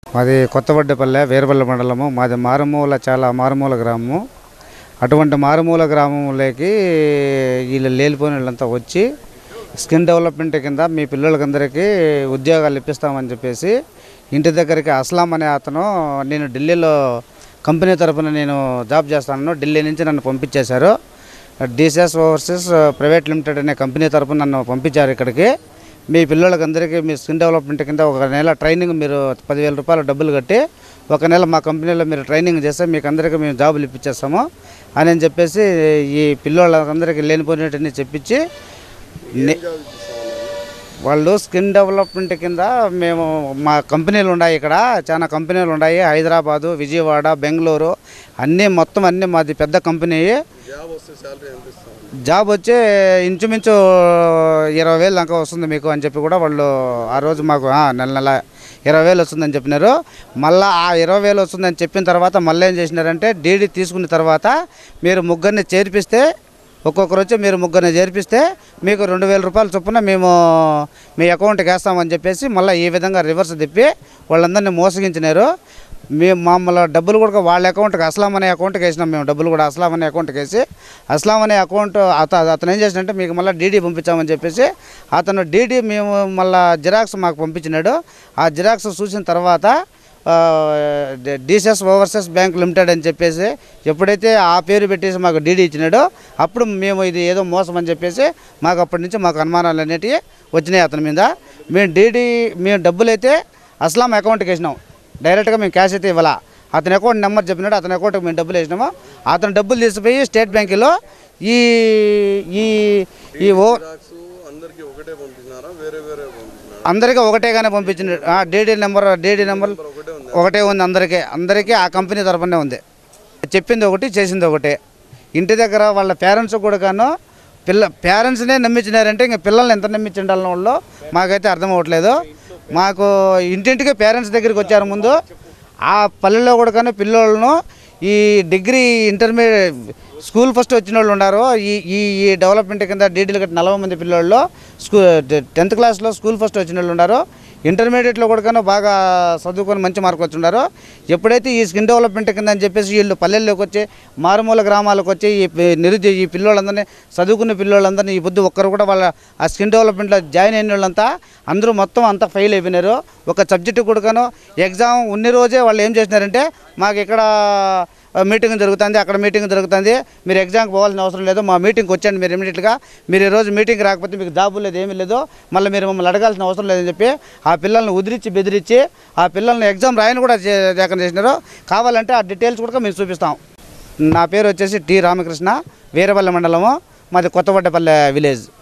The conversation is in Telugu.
మాది కొత్తవడ్డపల్లె వీరపల్లి మండలము. మాది మారుమూల, చాలా మారుమూల గ్రామము. అటువంటి మారుమూల గ్రామంలోకి వీళ్ళు లేనిపోయిన వాళ్ళంతా వచ్చి స్కిల్ డెవలప్మెంట్ కింద మీ పిల్లలకందరికీ ఉద్యోగాలు ఇప్పిస్తామని చెప్పేసి ఇంటి దగ్గరికి అస్లాం అనే అతను, నేను ఢిల్లీలో కంపెనీ తరఫున నేను జాబ్ చేస్తాను, ఢిల్లీ నుంచి నన్ను పంపించేశారు. డిసిఎస్ ఓవర్సీస్ ప్రైవేట్ లిమిటెడ్ అనే కంపెనీ తరఫున నన్ను పంపించారు ఇక్కడికి. మీ పిల్లలకందరికీ మీ స్కిల్ డెవలప్మెంట్ కింద ఒక నెల ట్రైనింగ్, మీరు 10,000 రూపాయలు డబ్బులు కట్టి ఒక నెల మా కంపెనీలో మీరు ట్రైనింగ్ చేస్తే మీకు అందరికీ మేము జాబులు ఇప్పించేస్తాము అని చెప్పేసి ఈ పిల్లలందరికీ లేనిపోయినట్టుని చెప్పించి వాళ్ళు స్కిల్ డెవలప్మెంట్ కింద మేము మా కంపెనీలు ఉన్నాయి, ఇక్కడ చాలా కంపెనీలు ఉన్నాయి, హైదరాబాదు, విజయవాడ, బెంగళూరు అన్నీ మొత్తం అన్నీ మాది పెద్ద కంపెనీ. జాబ్ వచ్చి ఇంచుమించు 20,000 దాకా వస్తుంది మీకు అని చెప్పి కూడా వాళ్ళు ఆ రోజు మాకు నెల 20,000 వస్తుందని చెప్పినారు. మళ్ళీ ఆ 20,000 వస్తుందని చెప్పిన తర్వాత మళ్ళీ ఏం చేసినారంటే, డీడీ తీసుకున్న తర్వాత మీరు ముగ్గురిని చేర్పిస్తే, ఒక్కొక్కరు వచ్చి మీరు ముగ్గురిని చేర్పిస్తే మీకు 2,000 రూపాయలు చొప్పున మేము మీ అకౌంట్కి వేస్తామని చెప్పేసి మళ్ళీ ఈ విధంగా రివర్స్ తిప్పి వాళ్ళందరినీ మోసగించినారు. మేము మామూలు డబ్బులు కూడా వాళ్ళ అకౌంట్కి, అస్లాం అనే అకౌంట్కి వేసినాం మేము. డబ్బులు కూడా అస్లాం అనే అకౌంట్కి వేసి, అస్లాం అనే అకౌంట్ అతను ఏం చేసినంటే మీకు మళ్ళీ డీడీ పంపించామని చెప్పేసి అతను డీడీ మేము మళ్ళీ జిరాక్స్ మాకు పంపించినాడు. ఆ జిరాక్స్ చూసిన తర్వాత డిసిఎస్ ఓవర్సీస్ బ్యాంక్ లిమిటెడ్ అని చెప్పేసి ఎప్పుడైతే ఆ పేరు పెట్టేసి మాకు డీడీ ఇచ్చినాడో అప్పుడు మేము ఇది ఏదో మోసం అని చెప్పేసి మాకు అప్పటి నుంచి మాకు అనుమానాలు అనేటివి వచ్చినాయి అతని మీద. మేము డబ్బులు అయితే అస్లాం అకౌంట్కి వేసినాం, డైరెక్ట్గా మేము క్యాష్ అయితే ఇవ్వాల. అతని అకౌంట్ నెంబర్ చెప్పినాడు, అతని అకౌంట్కి మేము డబ్బులు వేసినాము. అతను డబ్బులు తీసిపోయి స్టేట్ బ్యాంకులో ఈ ఈ ఈ ఓ అందరికీ ఒకటేగానే పంపించినాడు. డీడీ నెంబర్ ఒకటే ఉంది, అందరికీ ఆ కంపెనీ తరఫునే ఉంది. చెప్పింది ఒకటి, చేసింది ఒకటే. ఇంటి దగ్గర వాళ్ళ పేరెంట్స్ కూడా పేరెంట్స్నే నమ్మించినారంటే ఇంకా పిల్లల్ని ఎంత నమ్మించిండాలని వాళ్ళు మాకైతే అర్థం అవ్వట్లేదు. మాకు ఇంటింటికి పేరెంట్స్ దగ్గరికి వచ్చారు ముందు. ఆ పల్లెల్లో కూడా పిల్లలను ఈ డిగ్రీ, ఇంటర్మీడియట్, స్కూల్ ఫస్ట్ వచ్చిన వాళ్ళు ఉన్నారు. ఈ డెవలప్మెంట్ కింద డీడీలు కట్టి 40 మంది పిల్లల్లో 10th క్లాస్లో స్కూల్ ఫస్ట్ వచ్చిన వాళ్ళు ఉన్నారు. ఇంటర్మీడియట్లో కూడా బాగా చదువుకొని మంచి మార్కులు వచ్చి ఉన్నారు. ఎప్పుడైతే ఈ స్కిల్ డెవలప్మెంట్ కింద అని చెప్పేసి వీళ్ళు పల్లెల్లోకి వచ్చి, మారుమూల గ్రామాలకు వచ్చి ఈ పిల్లలందరినీ, చదువుకున్న పిల్లలందరినీ ఈ బుద్ధి ఒక్కరు కూడా వాళ్ళ ఆ స్కిల్ డెవలప్మెంట్లో జాయిన్ అయిన వాళ్ళంతా అందరూ మొత్తం అంతా ఫెయిల్ అయిపోయినారు. ఒక సబ్జెక్టు కూడా ఎగ్జామ్ ఉన్న రోజే వాళ్ళు ఏం చేసినారంటే, మాకు ఇక్కడ మీటింగ్ జరుగుతుంది, అక్కడ మీటింగ్ జరుగుతుంది, మీరు ఎగ్జామ్కి పోవాల్సిన అవసరం లేదు, మా మీటింగ్కి వచ్చండి మీరు ఇమీడియట్గా, మీరు ఈరోజు మీటింగ్కి రాకపోతే మీకు జాబు లేదు, ఏమీ లేదు, మళ్ళీ మీరు మమ్మల్ని అడగాల్సిన అవసరం లేదని చెప్పి ఆ పిల్లల్ని ఉదిరించి బెదిరించి ఆ పిల్లల్ని ఎగ్జామ్ రాయని కూడా లేకుండా చేసినారు. కావాలంటే ఆ డీటెయిల్స్ కూడా మేము చూపిస్తాం. నా పేరు వచ్చేసి టి రామకృష్ణ, వీరపల్లి మండలము, మాది కొత్తవడ్డపల్లె విలేజ్.